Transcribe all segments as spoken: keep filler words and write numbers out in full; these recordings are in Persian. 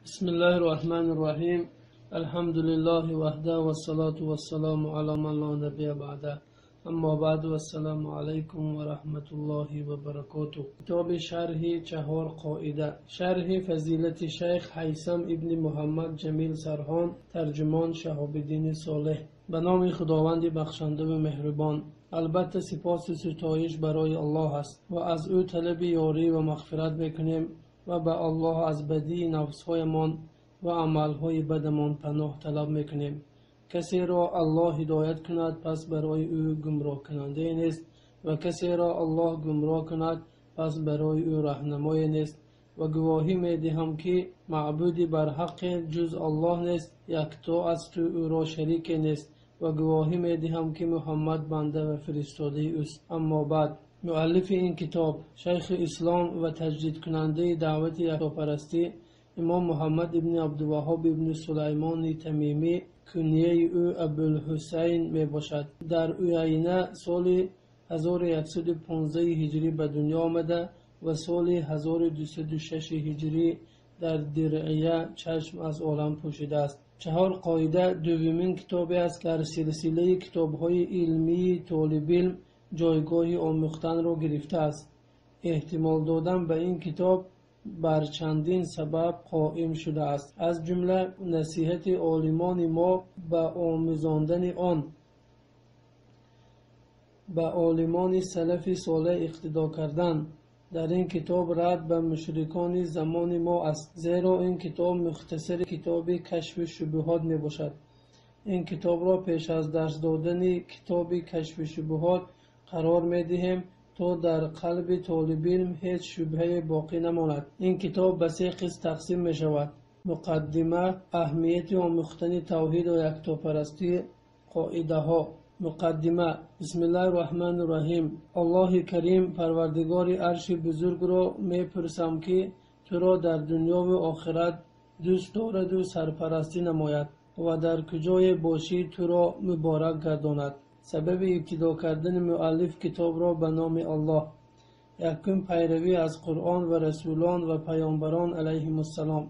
بسم الله الرحمن الرحیم. الحمد لله وحده و الصلاة و السلام علی من لا نبی بعده. اما بعد و السلام علیکم و رحمت الله و برکاته. کتاب شرح چهار قاعده، شرح فضیلت شیخ هیثم ابن محمد جمیل سرهان، ترجمان شهاب الدین صالح. به نام خداوند بخشنده و مهربان. البته سپاس و ستایش برای الله است و از او طلب یاری و مغفرت میکنیم و به الله از بدی نفسهایمان و عملهای بدمان پناه طلب میکنیم. کسی را الله هدایت کند پس برای او گمراه کننده نیست و کسی را الله گمراه کند پس برای او راهنمای نیست. و گواهی میدهم که معبودی بر حق جز الله نیست، یکتا است و او را شریک نیست. و گواهی میدهم که محمد بنده و فرستاده اوست. اما بعد، مؤلف این کتاب شیخ اسلام و تجدید کننده دعوت یکتاپرستی امام محمد ابن عبدالوهاب ابن سلیمان تمیمی، کنیه او ابوالحسین می باشد. در اوینه سال هزار و صد و پانزده هجری به دنیا آمده و سال هزار و دویست و شش هجری در درعیه چشم از عالم پوشیده است. چهار قاعده دومین کتابی است که در سلسله کتاب‌های علمی طالب علم جایگاه آموختن را گرفته است. احتمال دادن به این کتاب بر چندین سبب قائم شده است، از جمله نصیحت عالمان ما به آموزاندن آن، به عالمان سلف صالح اقتدا کردن. در این کتاب رد به مشرکان زمان ما است، زیرا این کتاب مختصر کتاب کشف شبهات می باشد. این کتاب را پیش از درس دادن کتاب کشف شبهات قرار می دهیم تا در قلب طالب علم هیچ شبهه باقی نماند. این کتاب به سه قسم تقسیم می شود: مقدمه، اهمیت آموختن توحید و یکتاپرستی، قاعده ها. مقدمه. بسم الله الرحمن الرحیم. الله کریم پروردگار عرش بزرگ را می پرسم که تو را در دنیا و آخرت دوست دارد و سرپرستی نماید و در کجای باشی تو را مبارک گرداند. سبب ابتدا کردن مؤلف کتاب را به نام الله. یکم پیروی از قرآن و رسولان و پیامبران علیهم السلام.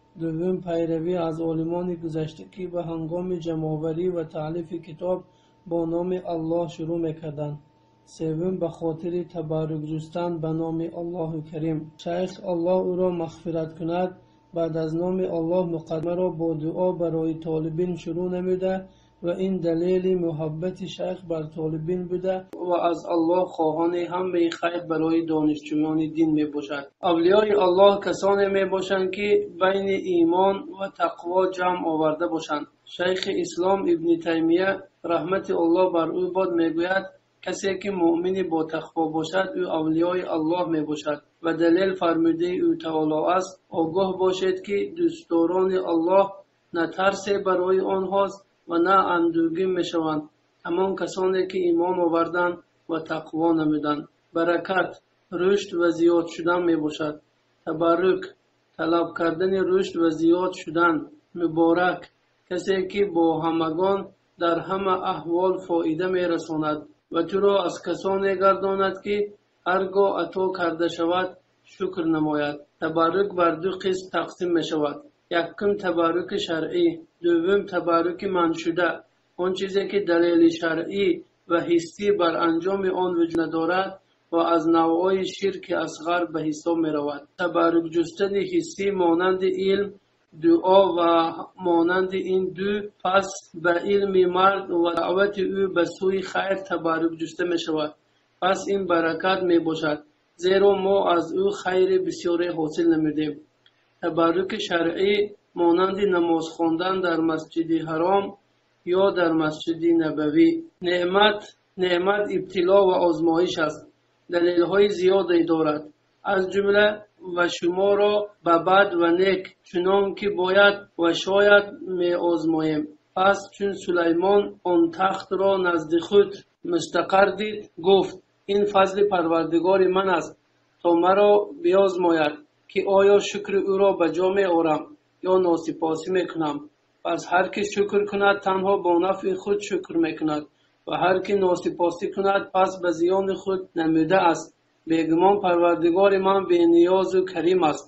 دوم پیروی از عالمان گذشته که به هنگام جمع‌آوری و تألیف کتاب با نام الله شروع میکردند. سوم به خاطر تبرک جستن به نام الله کریم. شیخ الله او را مغفرت کند بعد از نام الله مقدمه را با دعا برای طالبین شروع نموده و این دلیل محبت شیخ بر طالبین بوده و از الله خواهان همه خیر برای دانشجویان دین می باشد. اولیای الله کسانی می باشند که بین ایمان و تقوا جمع آورده باشند. شیخ اسلام ابن تیمیه رحمت الله بر او باد می گوید کسی که مؤمن با تقوا باشد او اولیای الله می باشد و دلیل فرموده او تعالی است: آگاه باشید که دوستداران الله نه ترس برای آنهاست و نه اندوهگین می شوند، همان کسانی که ایمان آوردند و تقوا نمودند. برکت، رشد و زیاد شدن می باشد. تبرک، طلب کردن رشد و زیاد شدن. مبارک، کسی که با همگان در همه احوال فایده می رساند و تو را از کسانی گرداند که هرگاه عطا کرده شود شکر نماید. تبرک بر دو قسم تقسیم می شود: یکم تبرک شرعی، دوم تبرک منشوده، آن چیزی که دلیل شرعی و حسی بر انجام آن وجود ندارد و از نوعهای شرک اصغر به حساب می رود. تبرک جستن حسی مانند علم، دعا و مانند این دو، پس به علم مرد و دعوت او به سوی خیر تبرک جسته می شود. پس این برکت می باشد، زیرا ما از او خیر بسیاری حاصل نمودیم. تبرک شرعی مانند نماز خواندن در مسجد حرام یا در مسجد نبوی. نعمت نعمت ابتلا و آزمایش است، دلیل های زیادی دارد، از جمله و شما را به بد و نیک چنان که باید و شاید می آزماییم. پس چون سلیمان آن تخت را نزد خود مستقر دید گفت این فضل پروردگار من است تا مرا بیازماید که آیا شکر او را به جا می آورم یا ناسپاسی می کنم. پس هر که شکر کند تنها با نفع خود شکر می کند و هر که ناسپاسی کند پس به زیان خود نموده است. بیگمان پروردگار من بی نیاز و کریم است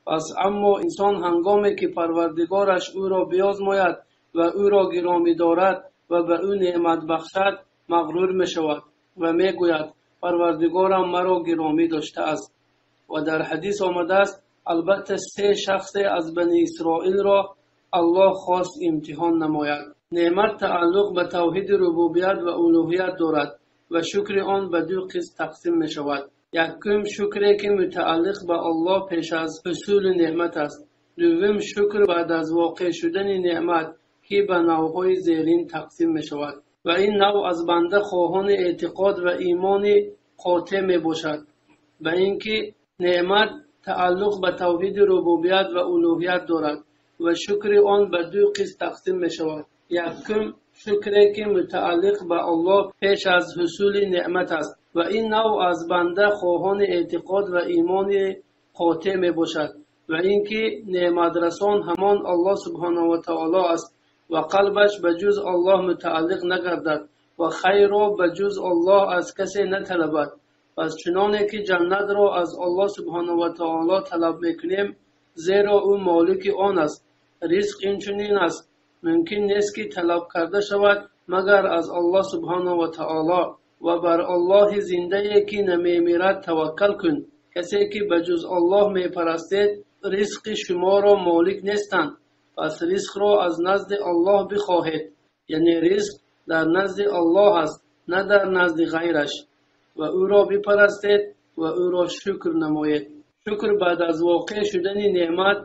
پس اما انسان هنگامی که پروردگارش او را بیازماید و او را گرامی دارد و به او نعمت بخشد مغرور می شود و می گوید پروردگارم مرا گرامی داشته است. و در حدیث آمده است البته سه شخص از بنی اسرائیل را الله خواست امتحان نماید. نعمت تعلق به توحید ربوبیت و الوهیت دارد و شکر آن به دو قسم تقسیم می شود. یکم شکری که متعلق به الله پیش از حصول نعمت است. دوم شکر بعد از واقع شدن نعمت که به نوعهای زیرین تقسیم می شود و این نوع از بنده خواهان اعتقاد و ایمان قاطع می باشد به اینکه نعمت تعلق به توحید ربوبیت و الوهیت دارد و شکر آن به دو قسم تقسیم می شود. یکم شکری که متعلق به الله پیش از حصول نعمت است و این نوع از بنده خواهان اعتقاد و ایمان قاطع می باشد و اینکه نعمت رسان همان الله سبحانه و تعالی است و قلبش به جز الله متعلق نگردد و خیر را به جز الله از کسی نطلبد. پس چنانه که جنت را از الله سبحانه و تعالی طلب میکنیم زیرا او مالک آن است. رزق اینچنین است ممکن نیست که طلب کرده شود مگر از الله سبحانه و تعالی و بر الله زنده که نمیمیرد توکل کن. کسی که به جز الله میپرستید رزق شما را مالک نیستند. پس رزق را از نزد الله بخواهید، یعنی رزق در نزد الله است نه در نزد غیرش، و او را بپرستید و او را شکر نمایید. شکر بعد از واقع شدن نعمت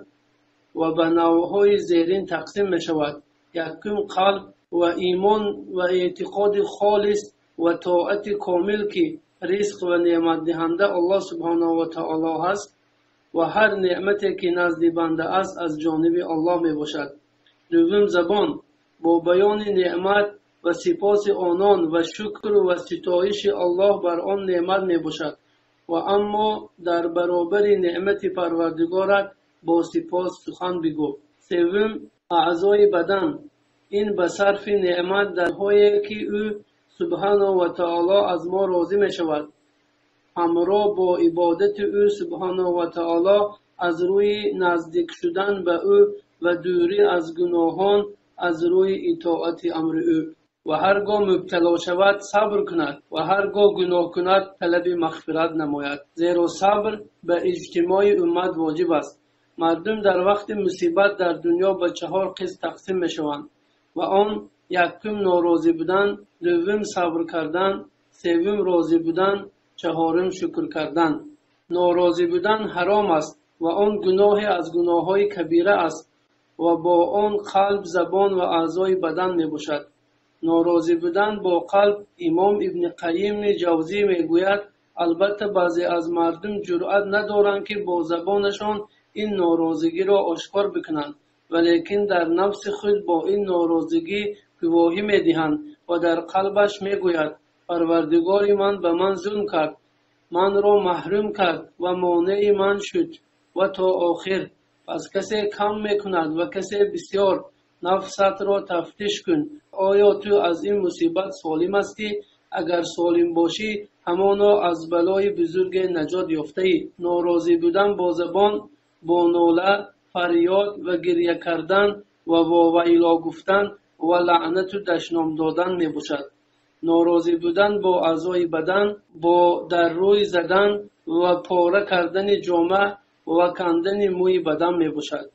و به نوعهای زیرین تقسیم می شود. یکم قلب و ایمان و اعتقاد خالص و طاعت کامل که رزق و نعمت دهنده الله سبحانه و تعالی هست و هر نعمتی که نزد بنده است از جانب الله می باشد. دوم زبان با بیان نعمت و سپاس آنان و شکر و ستایش الله بر آن نعمت می باشد و اما در برابر نعمت پروردگارت با سپاس سخن بگو. سوم اعضای بدن این به صرف نعمت در هایی که او سبحانه و تعالی از ما راضی می شود همراه با عبادت او سبحانه و تعالی از روی نزدیک شدن به او و دوری از گناهان از روی اطاعت امر او و هرگاه مبتلا شود صبر کند و هرگاه گناه کند طلب مغفرت نماید. زیرا صبر به اجتماع امت واجب است. مردم در وقت مصیبت در دنیا به چهار قسم تقسیم می شوند و آن یکم ناراضی بودن، دوم صبر کردن، سوم راضی بودن، چهارم شکر کردن. ناراضی بودن حرام است و آن گناه از گناههای کبیره است و با آن قلب، زبان و اعضای بدن می باشد. ناراضی بودن با قلب امام ابن قیم جوزی می گوید البته بعضی از مردم جرأت ندارند که با زبانشان این ناراضگی را آشکار بکنند ولیکن در نفس خود با این ناراضگی گواهی می دهند و در قلبش می گوید پروردگار من به من ظلم کرد، من را محروم کرد و مانع من شد و تا آخر. پس کسی کم می کند و کسی بسیار. نفست را تفتیش کن آیا تو از این مصیبت سالم هستی؟ اگر سالم باشی همانا از بلای بزرگ نجات یافته ای. ناراضی بودن با زبان با ناله، فریاد و گریه کردن و واویلا گفتن و لعنت و دشنام دادن می باشد. ناراضی بودن با اعضای بدن با در روی زدن و پاره کردن جامه و کندن موی بدن می باشد.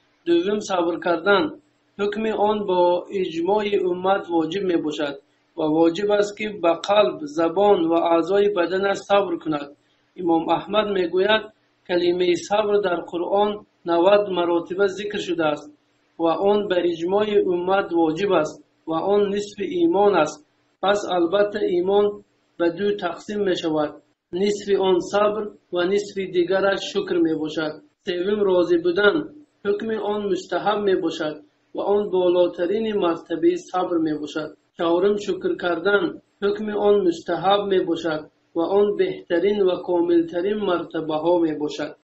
دوم صبر کردن حکم آن با اجماع امت واجب می باشد و واجب است که به قلب، زبان و اعضای بدن صبر کند. امام احمد می گوید کلمه صبر در قرآن نود مراتب ذکر شده است و آن به اجماع امت واجب است و آن نصف ایمان است. پس البته ایمان به دو تقسیم می شود، نصف آن صبر و نصف دیگرش شکر می باشد. سوم راضی بودن حکم آن مستحب می باشد و آن بالاترین مرتبه صبر می باشد. چهارم شکر کردن حکم آن مستحب می باشد و آن بهترین و کاملترین مرتبه ها می باشد.